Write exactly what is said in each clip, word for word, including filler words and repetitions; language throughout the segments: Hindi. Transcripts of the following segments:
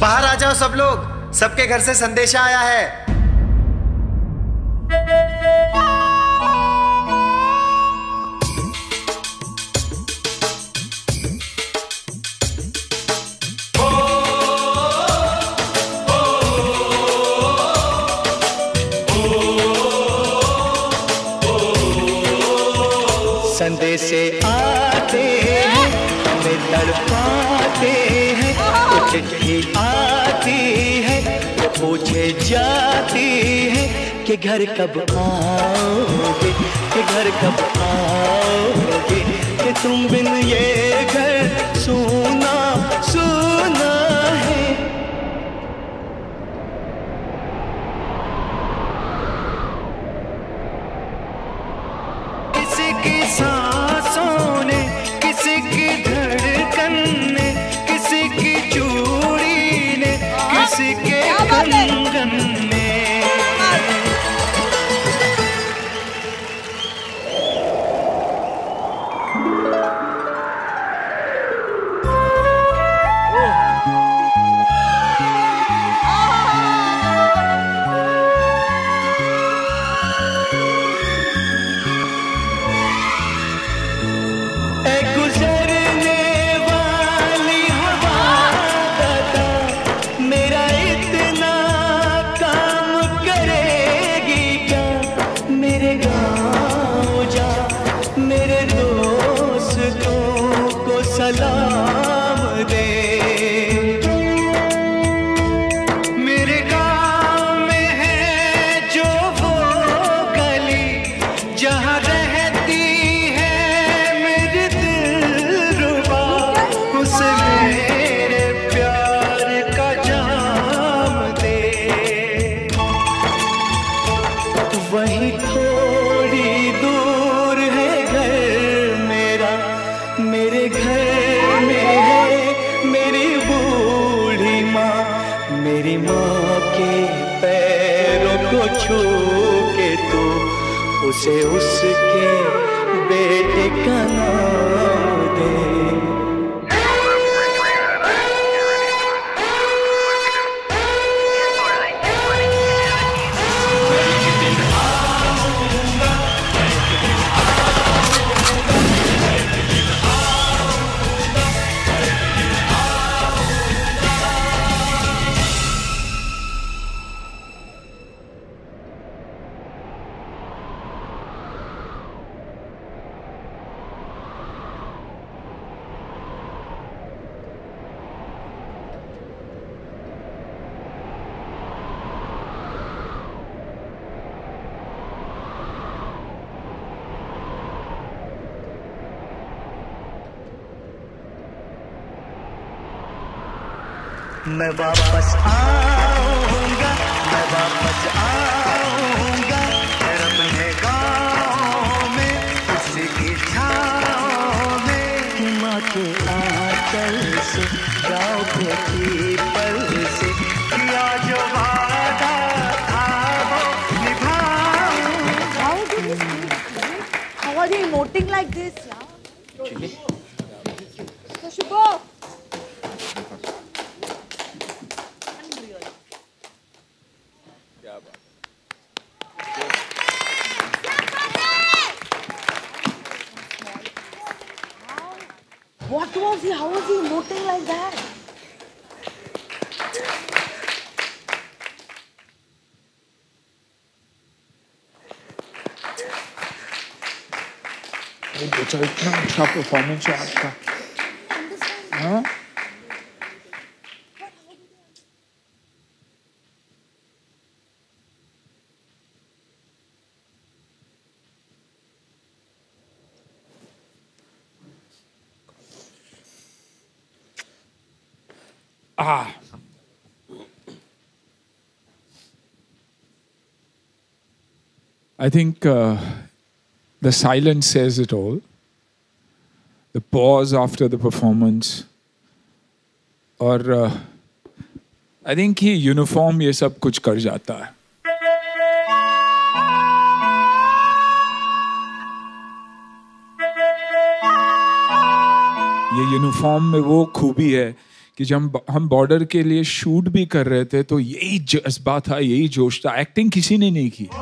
बाहर आ जाओ सब लोग, सबके घर से संदेशा आया है। संदेशे आते हैं, हमें तड़पाते हैं, कुछ चिट्ठी आती है, वो पूछे जाती है कि घर कब आओगे, कि घर कब आओगे, कि तुम बिन ये घर सूना सूना है। किसी की सांसों ने, किसी की धड़कन ने, किसी की चूड़ी ने, किसी के कंगन ने। सलाम दे, मेरे गाँव में है जो वो गली जहाँ रहती है मेरी दिलरुबा, उसे मेरे प्यार का जाम दे। वहीं थोड़ी दूर है घर मेरा, मेरे घर मेरी माँ के पैरों को छू के तू उसे उसके बेटे का नाम दे। मैं वापस आऊंगा, मैं वापस आऊंगा, अपने गाँव में उसी की छाँव में। माँ के आंचल से, गाँव के पीपल से, किया जो वादा था वो निभाऊंगा। How are you emoting like this? So Shubho. What was he? How was he emoting like that? बेचा इतना अच्छा परफॉर्मेंस है आपका, हाँ? Ah. I think uh, the silence says it all. The pause after the performance. और uh, I think he uniform ये सब कुछ कर जाता है. ये यूनिफॉर्म में वो खूबी है कि जब हम बॉर्डर के लिए शूट भी कर रहे थे तो यही जज्बा था, यही जोश था. एक्टिंग किसी ने नहीं की.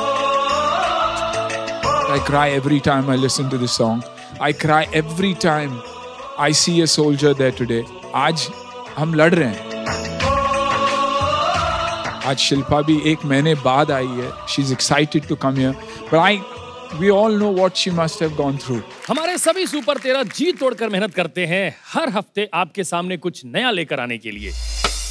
I cry every time I listen to this song. I cry every time I see a soldier there today. आज हम लड़ रहे हैं. आज शिल्पा भी एक महीने बाद आई है. She's excited to come here. But I, we all know what she must have gone through. हमारे सभी सुपर तेरह जी तोड़कर मेहनत करते हैं हर हफ्ते आपके सामने कुछ नया लेकर आने के लिए.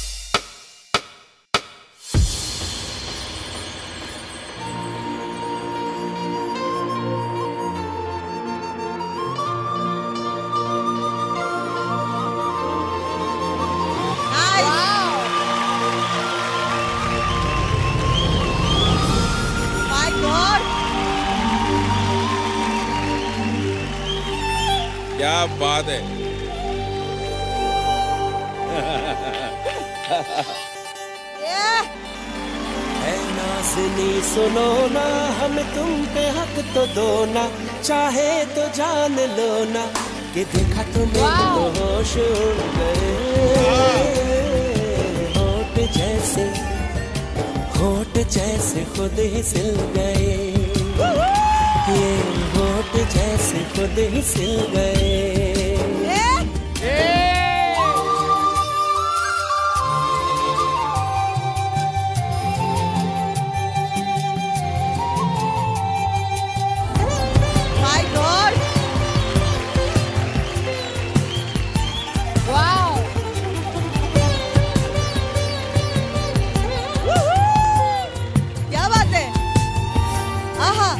क्या बात है. है नाज़नी सुनो ना, हम तुम पे हक तो दो ना, चाहे तो जान लो ना, कि देखा तुम्हें तो होश उड़ गए. होठ जैसे होठ जैसे खुद ही सिल गए, ये होठ जैसे खुद ही सिल गए. My God! Wow! क्या बात है? आहा!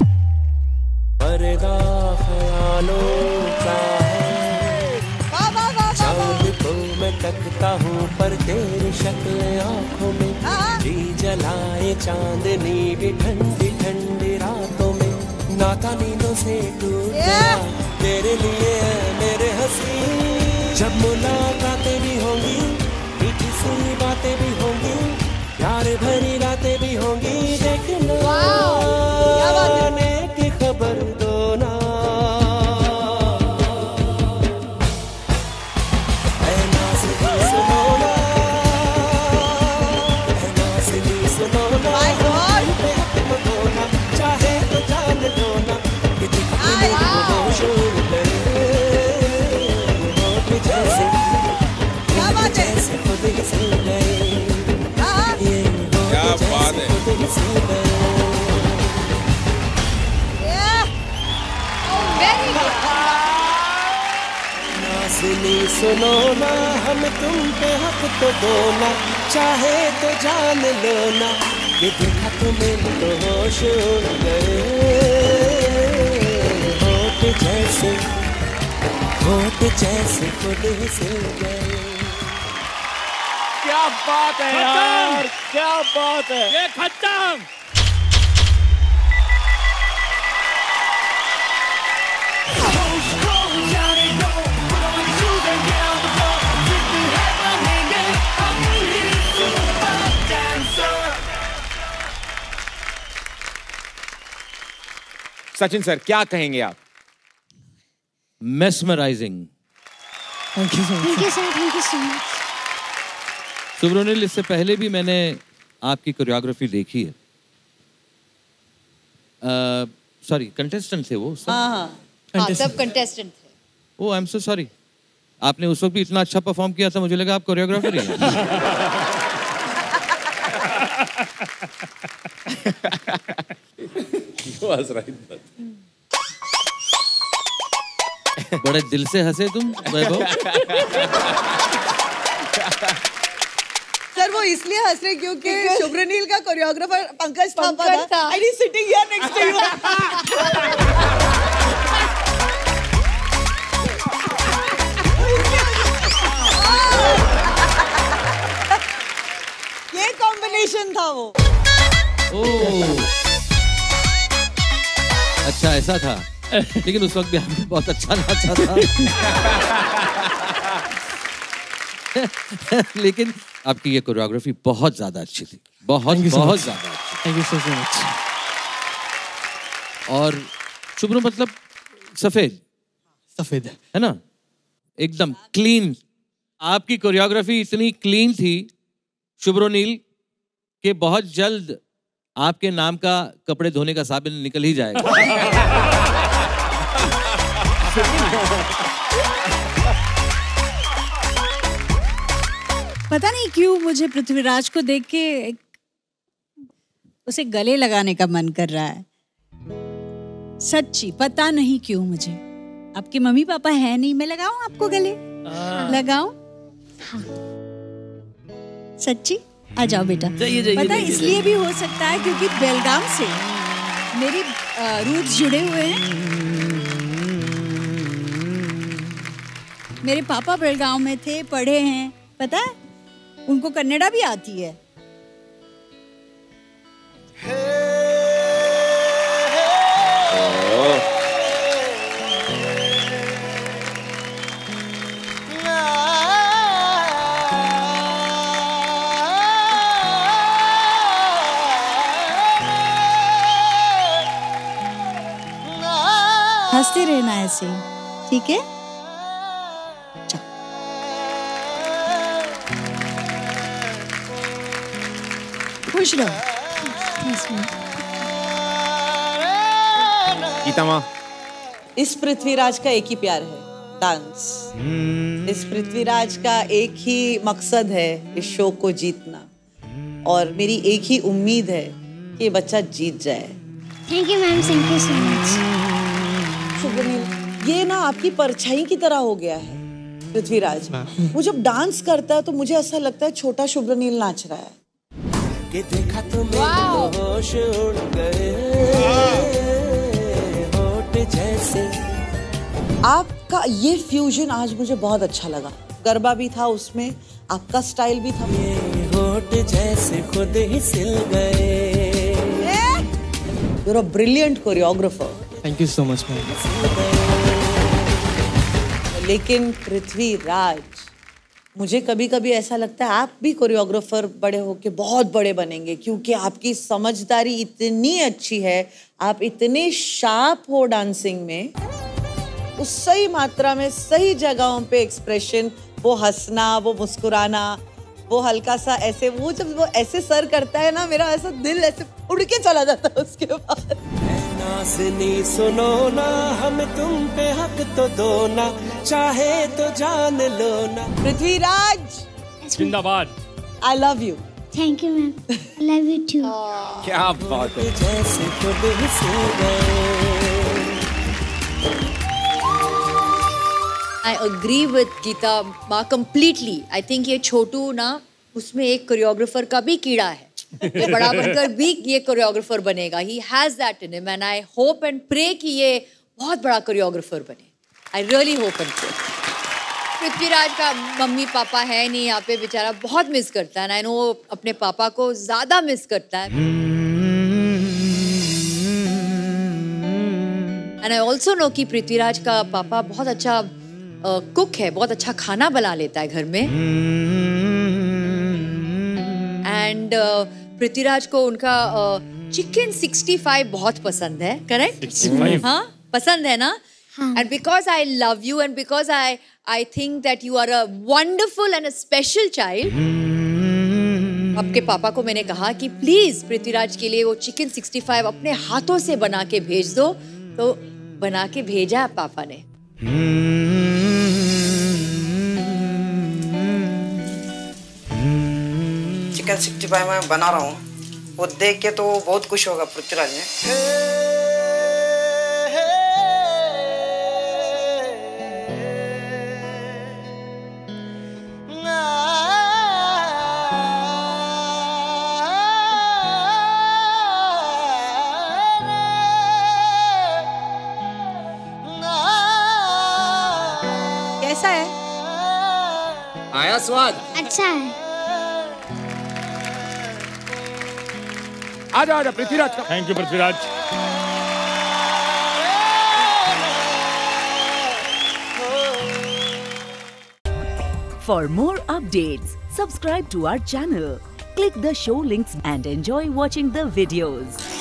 पर्दा ख्यालों का है, चांद को मैं तकता हूँ पर तेरी शक्ल आँखों में, जी जलाए चांदनी भी ठंडी ठंडी रातों में, नाता नींदों से टूट गया तेरे लिए मेरे हंसी. जब मुलाकातें भी होंगी, मीठी सी बातें भी होंगी, प्यार भरी रातें भी होंगी, देखना आने की खबर दो ना. है नाज़नी सुनो ना, है नाज़नी सुनो ना, हम पे हक तो दो ना, चाहे तो जान लो ना, कि देखा तुम्हें तो होश उड़ गए. होठ जैसे होठ जैसे खुद ही सिल गए, ये होठ जैसे खुद ही सिल गए. नाज़नी सुनो ना, हम तुम पे हक तो दो ना, चाहे तो जान लो ना, कि देखा तुम्हें तो होश उड़ गए. होठ जैसे होठ जैसे खुद ही सिल गए. क्या बात है यार, क्या बात है. ये खत्म. सचिन सर क्या कहेंगे आप? Mesmerising. Thank you thank you sir, thank you so much. Subhronil, इससे पहले भी मैंने आपकी कोरियोग्राफी देखी है. सॉरी, कंटेस्टेंट थे वो सब. हाँ, सब कंटेस्टेंट थे. Oh, I am so sorry. आपने उस वक्त भी इतना अच्छा परफॉर्म किया था, मुझे लगा आप कोरियोग्राफर ही हैं. बड़े दिल से हंसे तुम वैभव. सर वो इसलिए हंस रहे क्योंकि शुभ्रनील का कोरियोग्राफर पंकज थापा था. And he is sitting here next to you. ये कॉम्बिनेशन था वो. ओह, अच्छा ऐसा था. लेकिन उस वक्त भी आपने बहुत अच्छा नाचा था. लेकिन आपकी ये कोरियोग्राफी बहुत ज्यादा अच्छी थी. बहुत बहुत ज्यादा अच्छी. Thank you so much. और शुभ्रो मतलब सफेद सफेद है ना, एकदम क्लीन आपकी कोरियोग्राफी इतनी क्लीन थी शुभ्रो-नील कि बहुत जल्द आपके नाम का कपड़े धोने का साबुन निकल ही जाएगा। पता नहीं क्यों मुझे पृथ्वीराज को देख के उसे गले लगाने का मन कर रहा है। सच्ची पता नहीं क्यों मुझे। आपके मम्मी पापा है नहीं, मैं लगाऊं आपको गले? लगाऊं? हाँ। सच्ची आ जाओ बेटा। पता है इसलिए भी हो सकता है क्योंकि बेलगाम से मेरी रूट्स जुड़े हुए हैं। मेरे पापा बेलगाम में थे, पढ़े हैं, पता है उनको कन्नड़ा भी आती है। हंसते रहना ऐसे, ठीक है? खुश रहो। गीता माँ, इस पृथ्वीराज का एक ही प्यार है, डांस। इस पृथ्वीराज का एक ही मकसद है, इस शो को जीतना। और मेरी एक ही उम्मीद है कि ये बच्चा जीत जाए। Thank you ma'am, thank you so much. Shubhronil, ये ना आपकी परछाई की तरह हो गया है पृथ्वीराज। वो जब डांस करता है तो मुझे ऐसा लगता है छोटा शुभ्रनील नाच रहा है। कि देखा तुम्हें होश उड़ गए होठ जैसे। आपका ये फ्यूजन आज मुझे बहुत अच्छा लगा। गरबा भी था उसमें, आपका स्टाइल भी था। ये होठ जैसे खुद ही सिल गए। You're a brilliant choreographer. Thank you so much, ma'am. लेकिन पृथ्वीराज, मुझे कभी कभी ऐसा लगता है आप भी कोरियोग्राफर बड़े होके बहुत बड़े बनेंगे, क्योंकि आपकी समझदारी इतनी अच्छी है, आप इतने शार्प हो डांसिंग में। उस सही मात्रा में, सही जगहों पे एक्सप्रेशन, वो हंसना, वो मुस्कुराना, वो हल्का सा ऐसे, वो जब वो ऐसे सर करता है ना, मेरा ऐसा दिल ऐसे उड़ के चला जाता है उसके बाद। नाज़नी सुनो ना, हम तुम पे हक तो दो ना, चाहे तो जान लो ना। पृथ्वीराज जिंदाबाद। I love you. Thank you ma'am, love you too. क्या बात है। जैसे खुद ही सिल गए। I agree with Geeta Ma completely. I think ये छोटू ना, उसमें एक कोरियोग्राफर का भी कीड़ा है। ये बड़ा बनकर भी ये कोरियोग्राफर बनेगा। He has that in him and I hope and pray कि ये बहुत बड़ा कोरियोग्राफर बने। I really hope and pray. Prithviraj का मम्मी पापा है नहीं यहाँ पे, बेचारा बहुत मिस करता है। I know वो अपने पापा को ज़्यादा मिस करता है। And I also know कि पृथ्वीराज का पापा बहुत अच्छा कुक uh, है, बहुत अच्छा खाना बना लेता है घर में। एंड uh, पृथ्वीराज को उनका चिकन सिक्सटी फाइव बहुत पसंद है, करेक्ट? हाँ, पसंद है ना? And because I love you and because I I think that you are a wonderful and a special child, आपके पापा को मैंने कहा कि प्लीज पृथ्वीराज के लिए वो चिकन सिक्सटी फाइव अपने हाथों से बना के भेज दो। तो बना के भेजा पापा ने। चिकन सिक्सटी फाइव मैं बना रहा हूँ, वो देख के तो बहुत खुश होगा पृथ्वीराज ने। कैसा है? आया स्वाद? अच्छा है। आजा आजा पृथ्वीराज का। Thank you Prithviraj. For more updates, subscribe to our channel, click the show links and enjoy watching the videos.